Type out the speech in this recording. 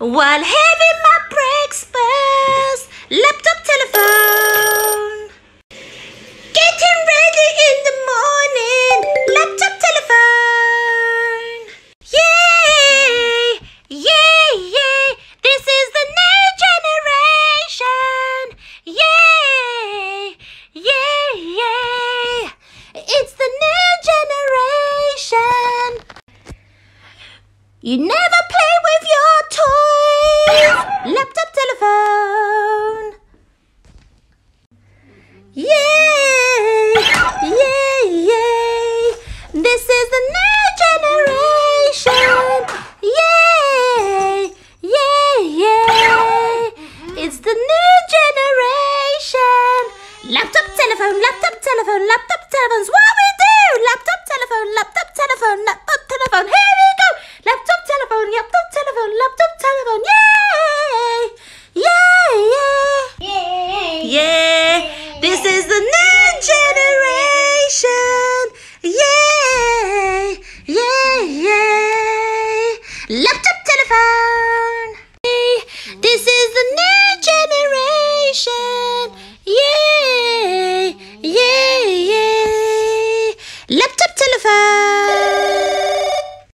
while having my breakfast. Laptop, telephone. Getting ready in the morning. Laptop, telephone. Yay! Yay! Yay! This is the new generation. Yay! Yay! Yay! It's the new generation. You never play with your toys. Laptop, telephone. Yay! Yay! Yay! This is the new generation. Yay! Yay! Yay! It's the new generation. Laptop, telephone, laptop, telephone, laptop, telephone's what we do. Laptop, telephone, laptop, telephone, laptop, telephone. Here we go. Laptop, telephone, laptop, telephone, laptop, telephone. Yay! Yay! Yay! Yay! This is the new